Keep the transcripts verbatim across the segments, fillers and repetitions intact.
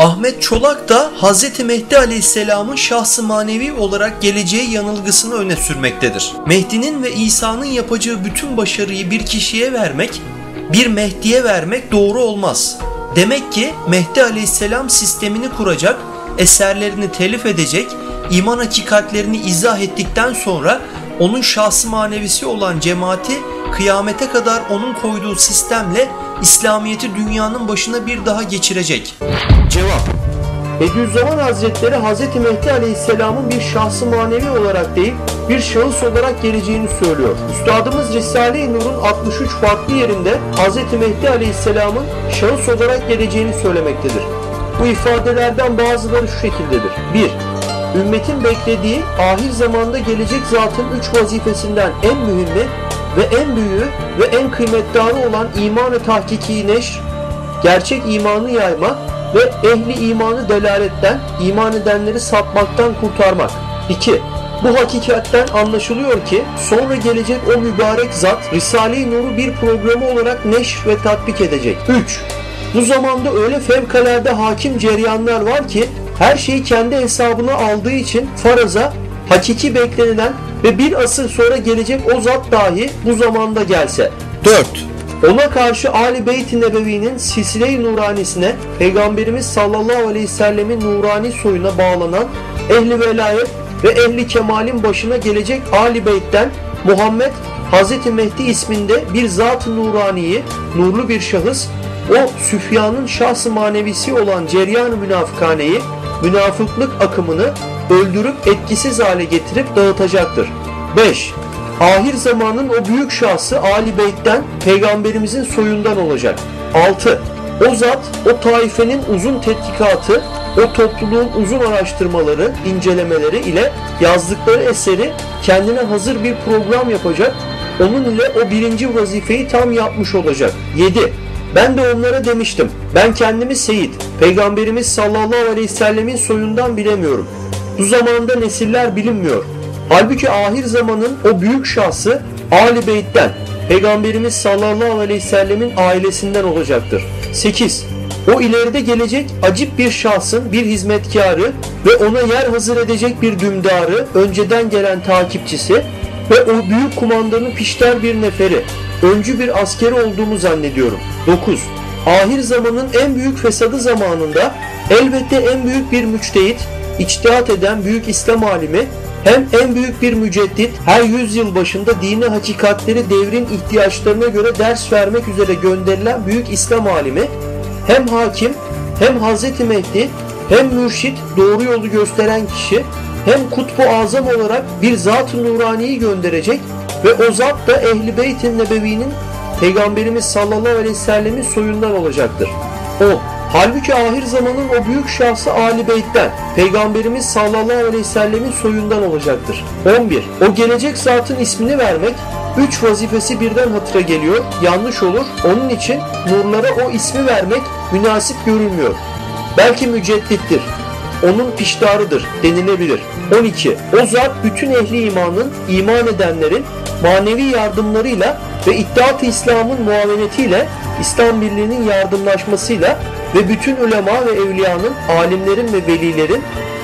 Ahmet Çolak da Hz. Mehdi Aleyhisselam'ın şahs-ı manevi olarak geleceği yanılgısını öne sürmektedir. Mehdi'nin ve İsa'nın yapacağı bütün başarıyı bir kişiye vermek, bir Mehdi'ye vermek doğru olmaz. Demek ki Mehdi Aleyhisselam sistemini kuracak, eserlerini telif edecek, iman hakikatlerini izah ettikten sonra onun şahs-ı manevisi olan cemaati kıyamete kadar onun koyduğu sistemle İslamiyet'i dünyanın başına bir daha geçirecek. Cevap: Bediüzzaman Hazretleri Hz. Mehdi Aleyhisselam'ın bir şahs-ı manevi olarak değil, bir şahıs olarak geleceğini söylüyor. Üstadımız Risale-i Nur'un altmış üç farklı yerinde Hz. Mehdi Aleyhisselam'ın şahıs olarak geleceğini söylemektedir. Bu ifadelerden bazıları şu şekildedir. bir Ümmetin beklediği ahir zamanda gelecek zatın üç vazifesinden en mühimi ve en büyüğü ve en kıymetdarı olan iman-ı tahkiki neşr, gerçek imanı yayma ve ehli imanı delaletten, iman edenleri sapmaktan kurtarmak. iki Bu hakikatten anlaşılıyor ki sonra gelecek o mübarek zat Risale-i Nur'u bir programı olarak neşr ve tatbik edecek. üç Bu zamanda öyle fevkalade hakim cereyanlar var ki her şeyi kendi hesabına aldığı için faraza hakiki beklenilen ve bir asır sonra gelecek o zat dahi bu zamanda gelse. dört Ona karşı Ali Beyt-i Nebevi'nin silsile-i nuranisine, Peygamberimiz sallallahu aleyhi ve sellemin nurani soyuna bağlanan ehli velayet ve ehli kemalin başına gelecek Ali Beyt'ten Muhammed Hazreti Mehdi isminde bir zat-ı nuraniyi, nurlu bir şahıs, o Süfyan'ın şahs-ı manevisi olan ceryan-ı münafıkaneyi, münafıklık akımını öldürüp etkisiz hale getirip dağıtacaktır. beş Ahir zamanın o büyük şahsı Ali Beyt'ten Peygamberimizin soyundan olacak. altı O zat, o taifenin uzun tetkikatı, o topluluğun uzun araştırmaları, incelemeleri ile yazdıkları eseri kendine hazır bir program yapacak, onun ile o birinci vazifeyi tam yapmış olacak. yedi Ben de onlara demiştim, ben kendimi Seyit, Peygamberimiz sallallahu aleyhi ve sellemin soyundan bilemiyorum. Bu zamanda nesiller bilinmiyor. Halbuki ahir zamanın o büyük şahsı Ali Beyt'ten, Peygamberimiz sallallahu aleyhi ve sellemin ailesinden olacaktır. sekiz O ileride gelecek acip bir şahsın bir hizmetkarı ve ona yer hazır edecek bir dümdarı, önceden gelen takipçisi ve o büyük kumandanın pişter bir neferi, öncü bir askeri olduğumu zannediyorum. dokuz Ahir zamanın en büyük fesadı zamanında elbette en büyük bir müçtehit, içtihat eden büyük İslam alimi, hem en büyük bir müceddit, her yüzyıl başında dini hakikatleri devrin ihtiyaçlarına göre ders vermek üzere gönderilen büyük İslam alimi, hem hakim, hem Hazreti Mehdi, hem mürşit, doğru yolu gösteren kişi, hem kutbu azam olarak bir zat-ı nuraniyi gönderecek ve o zat da Ehl-i Beyt-i Nebevi'nin Peygamberimiz sallallahu aleyhi ve sellemin soyundan olacaktır. on Halbuki ahir zamanın o büyük şahsı Ali Beyt'ten, Peygamberimiz sallallahu aleyhi ve sellemin soyundan olacaktır. on bir O gelecek zatın ismini vermek, üç vazifesi birden hatıra geliyor, yanlış olur. Onun için nurlara o ismi vermek münasip görülmüyor. Belki müceddittir, onun piştarıdır denilebilir. on iki O zat bütün ehli imanın, iman edenlerin manevi yardımlarıyla ve İttihat-ı İslam'ın muavenetiyle, İslam birliğinin yardımlaşmasıyla ve bütün ulema ve evliyanın, alimlerin ve velilerin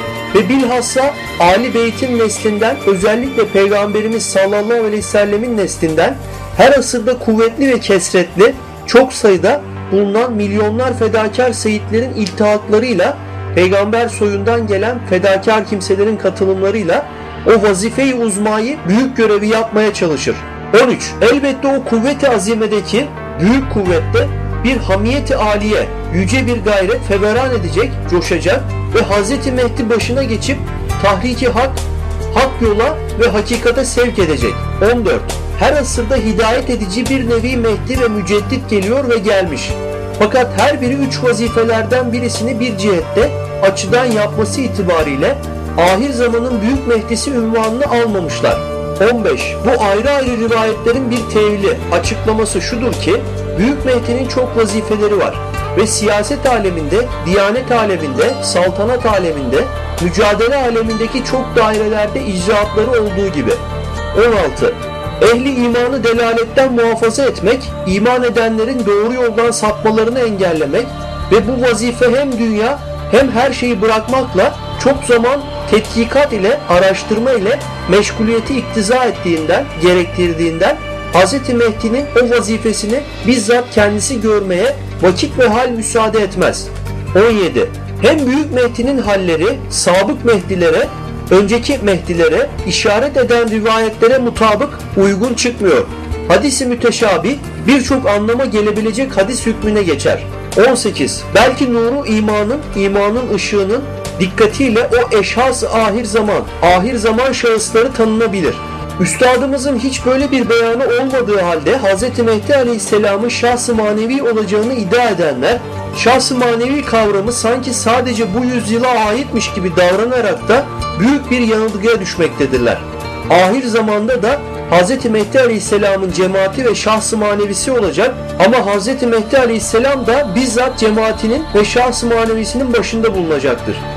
ve bilhassa Ali Beyt'in neslinden, özellikle Peygamberimiz sallallahu aleyhi ve sellemin neslinden her asırda kuvvetli ve kesretli, çok sayıda bulunan milyonlar fedakar seyitlerin iltihatlarıyla, Peygamber soyundan gelen fedakar kimselerin katılımlarıyla o vazife-i uzmayı, büyük görevi yapmaya çalışır. on üç Elbette o kuvvet-i azimedeki büyük kuvvette bir hamiyet-i aliye, yüce bir gayret feveran edecek, coşacak ve Hazreti Mehdi başına geçip tahriki hak, hak yola ve hakikate sevk edecek. on dört Her asırda hidayet edici bir nevi Mehdi ve müceddit geliyor ve gelmiş. Fakat her biri üç vazifelerden birisini bir cihette, açıdan yapması itibariyle ahir zamanın büyük Mehdisi unvanını almamışlar. on beş Bu ayrı ayrı rivayetlerin bir tevili, açıklaması şudur ki, Büyük Mehdi'nin çok vazifeleri var ve siyaset aleminde, diyanet aleminde, saltanat aleminde, mücadele alemindeki çok dairelerde icraatları olduğu gibi. on altı Ehli imanı delaletten muhafaza etmek, iman edenlerin doğru yoldan sapmalarını engellemek ve bu vazife hem dünya hem her şeyi bırakmakla çok zaman tetkikat ile, araştırma ile meşguliyeti iktiza ettiğinden, gerektirdiğinden Hz. Mehdi'nin o vazifesini bizzat kendisi görmeye vakit ve hal müsaade etmez. on yedi. Hem Büyük Mehdi'nin halleri sabık Mehdilere, önceki Mehdilere işaret eden rivayetlere mutabık uygun çıkmıyor. Hadis-i müteşabih birçok anlama gelebilecek hadis hükmüne geçer. on sekiz. Belki nuru imanın, imanın ışığının dikkatiyle o eşhas-ı ahir zaman, ahir zaman şahısları tanınabilir. Üstadımızın hiç böyle bir beyanı olmadığı halde Hz. Mehdi Aleyhisselam'ın şahs-ı manevi olacağını iddia edenler, şahs-ı manevi kavramı sanki sadece bu yüzyıla aitmiş gibi davranarak da büyük bir yanılgıya düşmektedirler. Ahir zamanda da Hz. Mehdi Aleyhisselam'ın cemaati ve şahs-ı manevisi olacak ama Hz. Mehdi Aleyhisselam da bizzat cemaatinin ve şahs-ı manevisinin başında bulunacaktır.